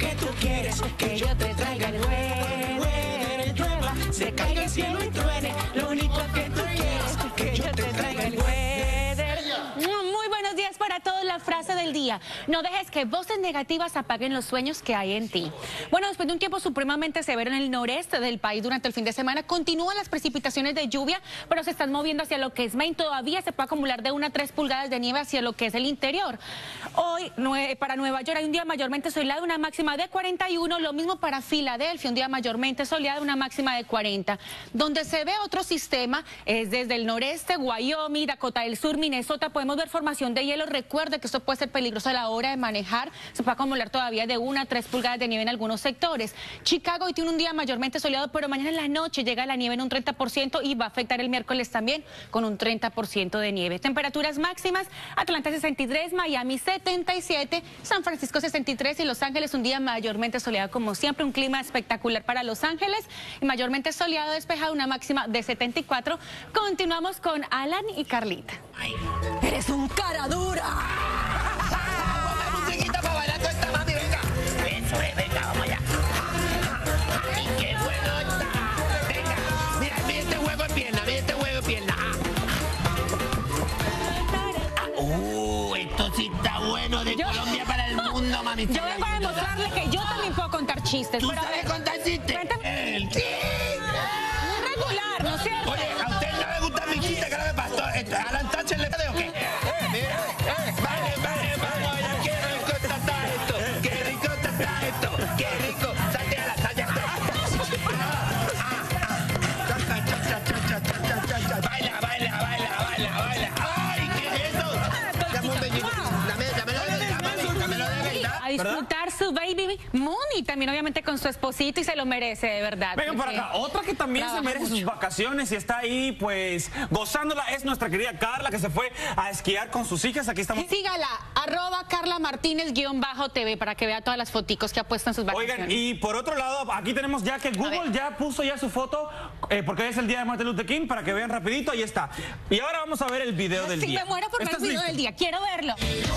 que tú quieres, que yo te traiga el weather. Llueva, se caiga el cielo y truene, lo único que tú quieres, que yo te traiga el weather. Muy buenos días para todos. La frase del día: no dejes que voces negativas apaguen los sueños que hay en ti. Bueno, después de un tiempo supremamente severo en el noreste del país durante el fin de semana, continúan las precipitaciones de lluvia, pero se están moviendo hacia lo que es Maine. Todavía se puede acumular de 1 a 3 pulgadas de nieve hacia lo que es el interior. Hoy para Nueva York hay un día mayormente soleado, una máxima de 41. Lo mismo para Filadelfia, un día mayormente soleado, una máxima de 40. Donde se ve otro sistema es desde el noreste, Wyoming, Dakota del Sur, Minnesota. Podemos ver formación de hielo. Recuerde que esto puede ser peligroso a la hora de manejar. Se puede acumular todavía de 1 a 3 pulgadas de nieve en algunos sectores. Chicago hoy tiene un día mayormente soleado, pero mañana en la noche llega la nieve en un 30% y va a afectar el miércoles también con un 30% de nieve. Temperaturas máximas: Atlanta 63, Miami 77, San Francisco 63 y Los Ángeles un día mayormente soleado como siempre. Un clima espectacular para Los Ángeles y mayormente soleado, despejado, una máxima de 74. Continuamos con Alan y Carlita. Ay, eres un cara dura. Musiquita para bailar con esta mami, venga. Eso es, venga, vamos allá. Ay, qué bueno está. Venga, mira este juego de pierna, mira este juego de pierna. Esto sí está bueno, de Colombia para el mundo, mami. Yo vengo a demostrarle que yo también puedo contar chistes. ¿Tú sabes contar chistes? Cuéntame. Muy regular, ¿no es cierto? Oye, ¿a usted no le gusta mi chiste? ¿Qué le pasó? ¿Alan Thatcher le o qué? Vale, vamos, ya qué rico está esto. Qué rico está esto. Qué rico. Salte a la talla. Baila. Ay, ¿qué es eso? Dámelo de verdad. A disfrutar su baby moon y también obviamente con su esposito, y se lo merece, de verdad. Vengan para acá, otra que también se merece sus vacaciones y está ahí pues gozándola es nuestra querida Carla, que se fue a esquiar con sus hijas. Aquí estamos. Sígala, @CarlaMartínez_TV para que vea todas las foticos que ha puesto en sus vacaciones. Oigan, y por otro lado, aquí tenemos ya que Google ya puso ya su foto, porque hoy es el día de Martin Luther King, para que vean rapidito, ahí está. Y ahora vamos a ver el video del día. Sí, me muero por ver el video del día, quiero verlo.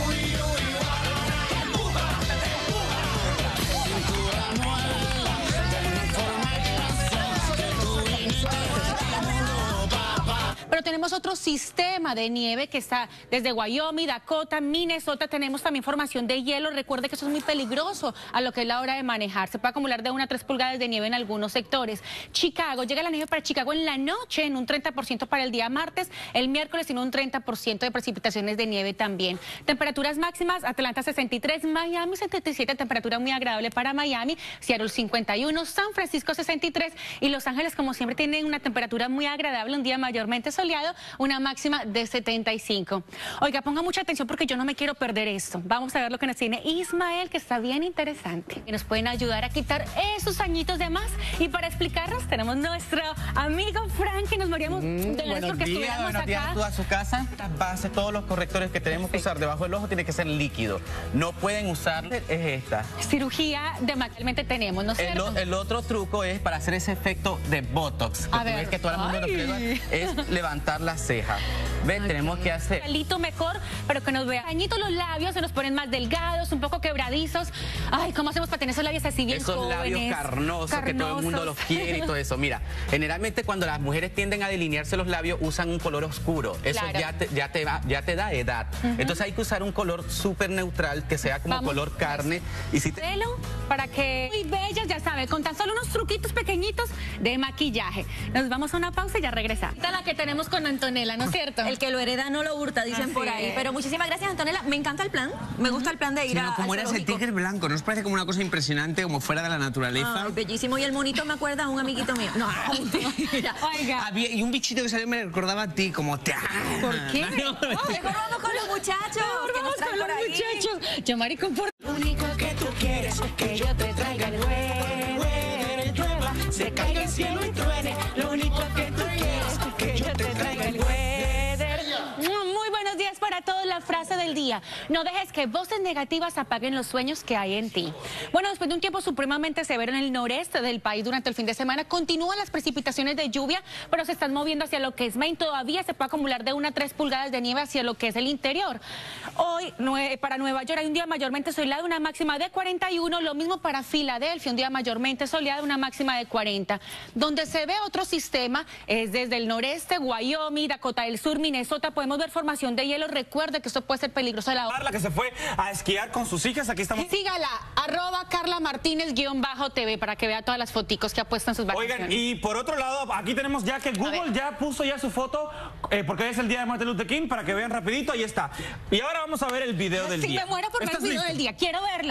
Pero tenemos otro sistema de nieve que está desde Wyoming, Dakota, Minnesota. Tenemos también formación de hielo. Recuerde que eso es muy peligroso a lo que es la hora de manejar. Se puede acumular de 1 a 3 pulgadas de nieve en algunos sectores. Chicago, llega la nieve para Chicago en la noche en un 30% para el día martes. El miércoles en un 30% de precipitaciones de nieve también. Temperaturas máximas: Atlanta 63, Miami 77, temperatura muy agradable para Miami. Seattle 51, San Francisco 63 y Los Ángeles, como siempre, tienen una temperatura muy agradable, un día mayormente soleado, una máxima de 75. Oiga, ponga mucha atención porque yo no me quiero perder esto. Vamos a ver lo que nos tiene Ismael, que está bien interesante. Y nos pueden ayudar a quitar esos añitos de más. Y para explicarnos tenemos nuestro amigo Frank, que nos moríamos de ganas porque estuviéramos buenos días acá. tú a su casa. Las bases, todos los correctores que tenemos que usar debajo del ojo tiene que ser líquido. No pueden usar, es esta. Cirugía realmente tenemos, ¿no es cierto? El otro truco es para hacer ese efecto de Botox. A Que tú ver. ves que todo el mundo lo que es levantar la ceja. ¿Ves? Tenemos que hacer Pelito mejor, pero que nos vea dañitos los labios, se nos ponen más delgados, un poco quebradizos. Ay, ¿cómo hacemos para tener esos labios así bien esos jóvenes? labios carnosos, que todo el mundo los quiere y todo eso. Mira, generalmente cuando las mujeres tienden a delinearse los labios usan un color oscuro. Eso Claro. ya te da edad. Entonces hay que usar un color súper neutral que sea como color carne. Y si Pelo para que muy bellas, ya sabe, con tan solo unos truquitos pequeñitos de maquillaje. Nos vamos a una pausa y ya regresamos. Esta es la que tenemos con Antonella, ¿no es cierto? El que lo hereda no lo hurta, dicen Así por ahí. es. Pero muchísimas gracias, Antonella. Me encanta el plan. Me gusta el plan de ir a como al era ese zoológico. tigre blanco, ¿no os parece como una cosa impresionante, como fuera de la naturaleza? Ay, bellísimo. Y el monito me acuerda a un amiguito mío. No, mentira. Oiga. Y un bichito que salió me recordaba a ti, como te... ¿Por qué? Mejor vamos con los muchachos. que nos Vamos traen con los por ahí. muchachos. Yo, maricón, por... Lo único que tú quieres, que yo te traiga el weather. Llueva, se caiga el cielo y truene, lo único que tú quieres, que yo te traiga el weather. Muy buenos días para todos. La frase del del día. No dejes que voces negativas apaguen los sueños que hay en ti. Bueno, después de un tiempo supremamente severo en el noreste del país durante el fin de semana, continúan las precipitaciones de lluvia, pero se están moviendo hacia lo que es Maine. Todavía se puede acumular de 1 a 3 pulgadas de nieve hacia lo que es el interior. Hoy, para Nueva York, hay un día mayormente soleado, una máxima de 41. Lo mismo para Filadelfia, un día mayormente soleado, una máxima de 40. Donde se ve otro sistema es desde el noreste, Wyoming, Dakota del Sur, Minnesota. Podemos ver formación de hielo. Recuerde que esto puede ser peligroso. La que se fue a esquiar con sus hijas, aquí estamos. Sígala, @CarlaMartínez_TV para que vea todas las foticos que ha puesto en sus vacaciones. Oigan, y por otro lado, aquí tenemos ya que Google ya puso ya su foto, porque hoy es el día de Martin Luther King, para que vean rapidito, ahí está. Y ahora vamos a ver el video del día. Sí, me muero por ver el video del día, quiero verlo.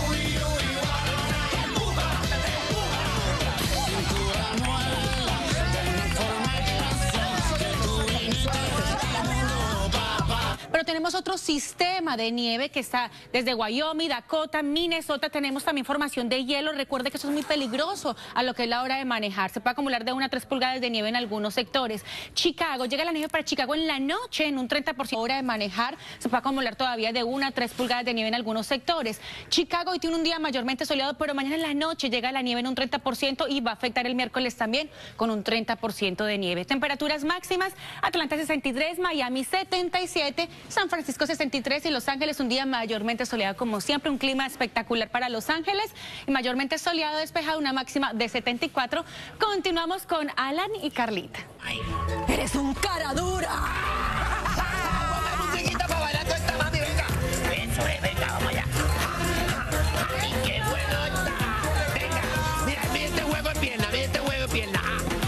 Pero tenemos otro sistema de nieve que está desde Wyoming, Dakota, Minnesota. Tenemos también formación de hielo. Recuerde que eso es muy peligroso a lo que es la hora de manejar. Se puede acumular de 1 a 3 pulgadas de nieve en algunos sectores. Chicago, llega la nieve para Chicago en la noche en un 30%. Hora de manejar, se puede acumular todavía de 1 a 3 pulgadas de nieve en algunos sectores. Chicago hoy tiene un día mayormente soleado, pero mañana en la noche llega la nieve en un 30% y va a afectar el miércoles también con un 30% de nieve. Temperaturas máximas, Atlanta 63, Miami 77, San Francisco 63 y Los Ángeles un día mayormente soleado como siempre, un clima espectacular para Los Ángeles y mayormente soleado, despejado, una máxima de 74. Continuamos con Alan y Carlita. Ay, eres un cara dura. Ponme musiquita para bailar con esta mami, venga. Eso es, venga, vamos allá. Ay, qué bueno está. Venga, mira este juego de pierna, mira este juego de pierna.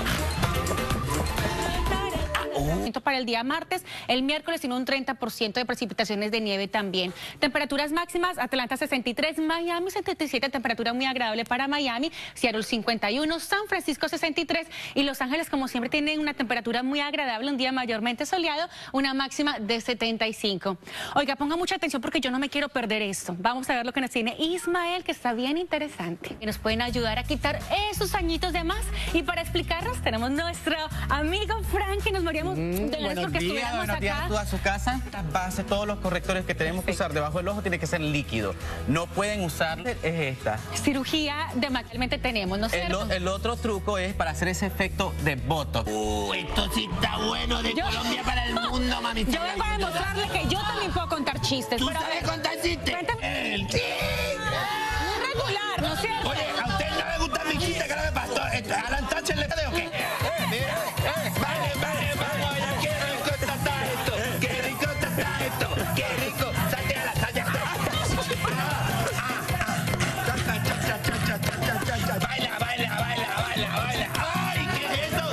Para el día martes, el miércoles tiene un 30% de precipitaciones de nieve también. Temperaturas máximas, Atlanta 63, Miami 77, temperatura muy agradable para Miami, Seattle 51, San Francisco 63 y Los Ángeles como siempre tienen una temperatura muy agradable, un día mayormente soleado, una máxima de 75. Oiga, ponga mucha atención porque yo no me quiero perder esto. Vamos a ver lo que nos tiene Ismael, que está bien interesante. Y nos pueden ayudar a quitar esos añitos de más. Y para explicarnos tenemos nuestro amigo Frank, que nos moríamos Buenos días a su casa. Las bases, todos los correctores que tenemos que usar debajo del ojo tiene que ser líquido. No pueden usar, es esta. Cirugía realmente tenemos, ¿no es cierto? El otro truco es para hacer ese efecto de Botox. Esto sí está bueno de Colombia para el mundo, mami. Yo vengo a demostrarle que yo también puedo contar chistes. ¿Tú sabes contar chistes? Muy regular, ¿no es cierto? Oye, ¿a usted no le gusta mi chiste? ¿Qué le pasó? ¿Alan Thatcher le o qué? Vale, qué rico está esto. Qué rico está esto. Qué rico. Salte a la talla. Baila. Ay, ¿qué es eso?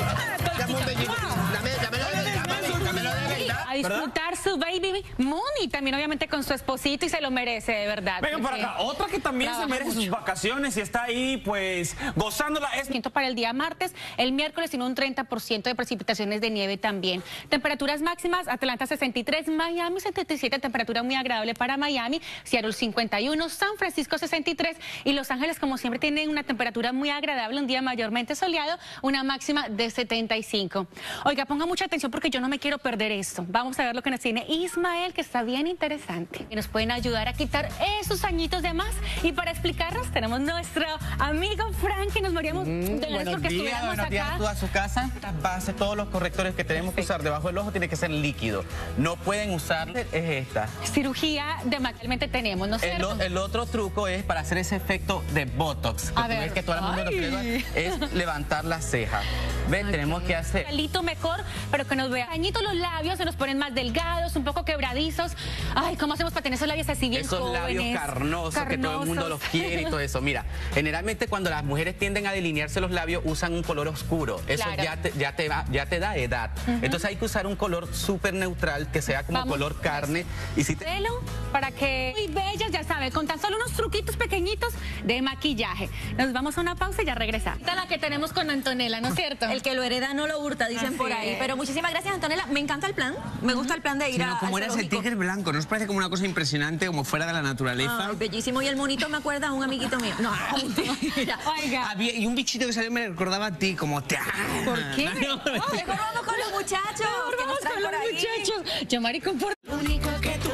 Dámelo de verdad. A disfrutar su baby moon y también obviamente con su esposito y se lo merece, de verdad. Vengan para acá, otra que también se merece sus vacaciones y está ahí pues gozándola. Para el día martes, el miércoles tiene un 30% de precipitaciones de nieve también. Temperaturas máximas, Atlanta 63, Miami 77, temperatura muy agradable para Miami, Seattle 51, San Francisco 63 y Los Ángeles como siempre tienen una temperatura muy agradable, un día mayormente soleado, una máxima de 75. Oiga, ponga mucha atención porque yo no me quiero perder esto. Vamos a ver lo que nos tiene Ismael, que está bien interesante. Y nos pueden ayudar a quitar esos añitos de más. Y para explicarnos tenemos nuestro amigo Frank, que nos moríamos Buenos días a su casa. Las bases, todos los correctores que tenemos que usar debajo del ojo tiene que ser líquido. No pueden usar, es esta. Cirugía realmente tenemos, ¿no es cierto? El otro truco es para hacer ese efecto de Botox. Que tú ves que todo el mundo lo que es levantar las cejas. ¿Ves? Tenemos que hacer pelito mejor, pero que nos vea dañitos los labios, se nos ponen más delgados, un poco quebradizos. Ay, ¿cómo hacemos para tener esos labios así bien esos jóvenes? Labios carnosos, que todo el mundo los quiere y todo eso. Mira, generalmente cuando las mujeres tienden a delinearse los labios usan un color oscuro. Eso ya te da edad. Entonces hay que usar un color súper neutral que sea como color carne. Y si para que muy bellas, ya sabe, con tan solo unos truquitos pequeñitos de maquillaje. Nos vamos a una pausa y ya regresamos. Esta es la que tenemos con Antonella, ¿no es cierto? El que lo hereda no lo hurta, dicen por ahí. Pero muchísimas gracias, Antonella. Me encanta el plan. Me gusta el plan de ir como eres el tigre blanco, ¿no os parece como una cosa impresionante, como fuera de la naturaleza? Ay, bellísimo. Y el monito me acuerda a un amiguito mío. No, mentira. Oiga. Y un bichito que salió me recordaba a ti, como te amo. ¿Por qué? Mejor vamos con los muchachos. Vamos con los muchachos. Yo, maricón, por... Lo único que tú quieres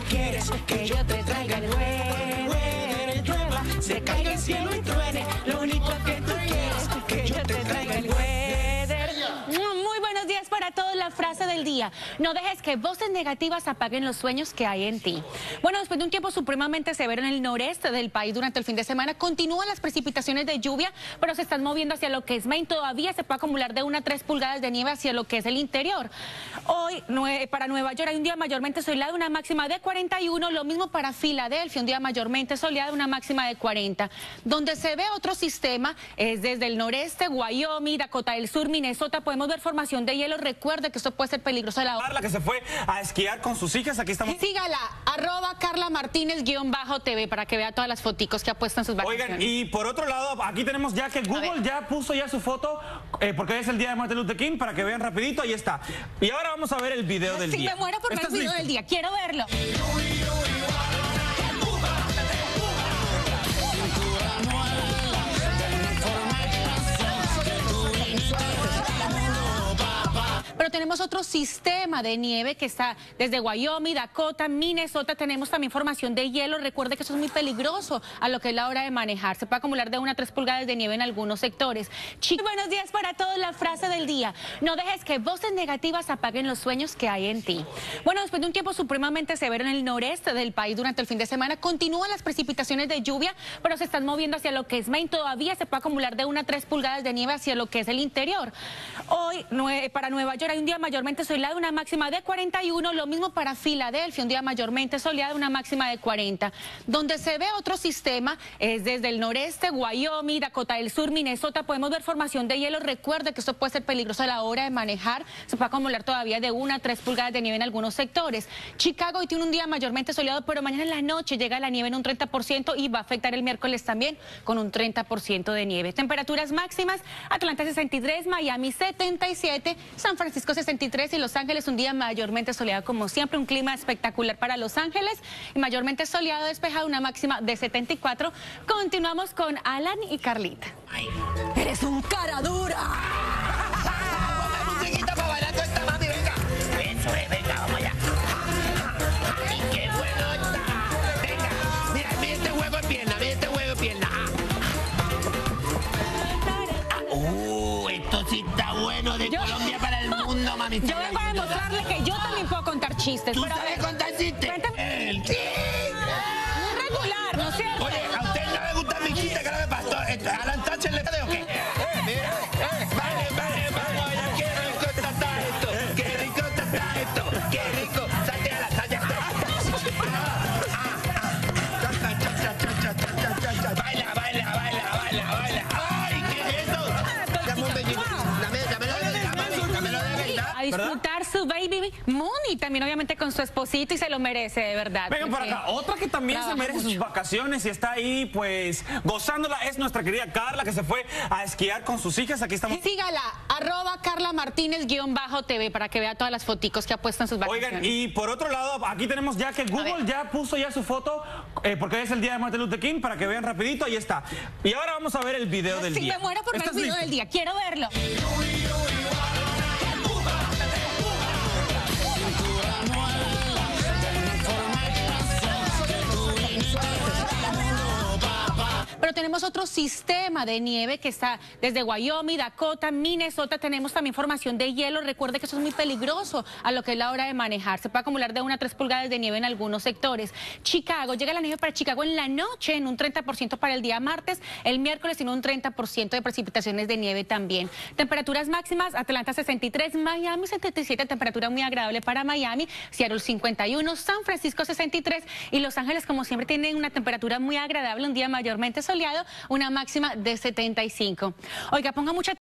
quieres, que yo te traiga el jueves, llueva, se caiga el cielo y truene, lo único que tú quieres, que yo te traiga el weather. Muy buenos días para todos. La frase del día: no dejes que voces negativas apaguen los sueños que hay en ti. Bueno, después de un tiempo supremamente severo en el noreste del país durante el fin de semana, continúan las precipitaciones de lluvia, pero se están moviendo hacia lo que es Maine. Todavía se puede acumular de 1 a 3 pulgadas de nieve hacia lo que es el interior. Hoy para Nueva York hay un día mayormente soleado, una máxima de 41. Lo mismo para Filadelfia, un día mayormente soleado, una máxima de 40. Donde se ve otro sistema es desde el noreste, Wyoming, Dakota del Sur, Minnesota. Podemos ver formación de hielo. Recuerde que esto puede ser peligroso a la hora. La que se fue a esquiar con sus hijas, aquí estamos. Sígala, @CarlaMartínez_TV para que vea todas las foticos que ha puesto en sus vacaciones. Oigan, y por otro lado, aquí tenemos ya que Google ya puso ya su foto, porque hoy es el día de Martin Luther King, para que vean rapidito, ahí está. Y ahora vamos a ver el video del día. Sí, me muero por ver el video del día, quiero verlo. Pero tenemos otro sistema de nieve que está desde Wyoming, Dakota, Minnesota. Tenemos también formación de hielo. Recuerde que eso es muy peligroso a lo que es la hora de manejar. Se puede acumular de 1 a 3 pulgadas de nieve en algunos sectores. Buenos días para todos. La frase del día: no dejes que voces negativas apaguen los sueños que hay en ti. Bueno, después de un tiempo supremamente severo en el noreste del país durante el fin de semana, continúan las precipitaciones de lluvia, pero se están moviendo hacia lo que es Maine. Todavía se puede acumular de 1 a 3 pulgadas de nieve hacia lo que es el interior. Hoy para Nueva York hay un día mayormente soleado, una máxima de 41. Lo mismo para Filadelfia, un día mayormente soleado, una máxima de 40. Donde se ve otro sistema es desde el noreste, Wyoming, Dakota del Sur, Minnesota. Podemos ver formación de hielo. Recuerde que esto puede ser peligroso a la hora de manejar. Se puede acumular todavía de 1 a 3 pulgadas de nieve en algunos sectores. Chicago hoy tiene un día mayormente soleado, pero mañana en la noche llega la nieve en un 30% y va a afectar el miércoles también con un 30% de nieve. Temperaturas máximas: Atlanta 63, Miami 77, San Francisco 63 y Los Ángeles un día mayormente soleado como siempre. Un clima espectacular para Los Ángeles y mayormente soleado, despejado, una máxima de 74. Continuamos con Alan y Carlita. Ay, eres un cara dura. Ponme musiquita para bailar con esta mami, venga. Eso es, venga, vamos allá. Ay, qué bueno está. Venga, mira este juego de pierna, mira este juego de pierna. Esto sí está bueno, de Colombia para el mundo, mami. Yo vengo a demostrarle que yo también puedo contar chistes. ¿Tú sabes contar chistes? El chiste. Muy regular, ¿no es cierto? Oye, ¿a usted no le gusta mi chiste, cara de pastor? ¿Alan Thatcher le de o qué? Vale, vamos allá, qué rico está esto. Qué rico está esto. Qué rico. Salte a la talla. Baila. Ay, ¿qué es eso? Dame un bellito. Dámelo de verdad. A disfrutar su baby moon y también obviamente con su esposito, y se lo merece, de verdad. Vengan por acá, otra que también se merece sus vacaciones y está ahí pues gozándola es nuestra querida Carla, que se fue a esquiar con sus hijas. Aquí estamos. Sígala, @CarlaMartínez_TV para que vea todas las foticos que ha puesto en sus vacaciones. Oigan, y por otro lado, aquí tenemos ya que Google ya puso ya su foto, porque hoy es el día de Martin Luther King, para que vean rapidito, ahí está. Y ahora vamos a ver el video del día. Sí, me muero por ver el video del día, quiero verlo. Pero tenemos otro sistema de nieve que está desde Wyoming, Dakota, Minnesota. Tenemos también formación de hielo. Recuerde que eso es muy peligroso a lo que es la hora de manejar. Se puede acumular de 1 a 3 pulgadas de nieve en algunos sectores. Chicago, llega la nieve para Chicago en la noche, en un 30% para el día martes. El miércoles tiene un 30% de precipitaciones de nieve también. Temperaturas máximas: Atlanta 63, Miami 77, temperatura muy agradable para Miami. Seattle 51, San Francisco 63 y Los Ángeles, como siempre, tienen una temperatura muy agradable, un día mayormente soleado, una máxima de 75. Oiga, ponga mucha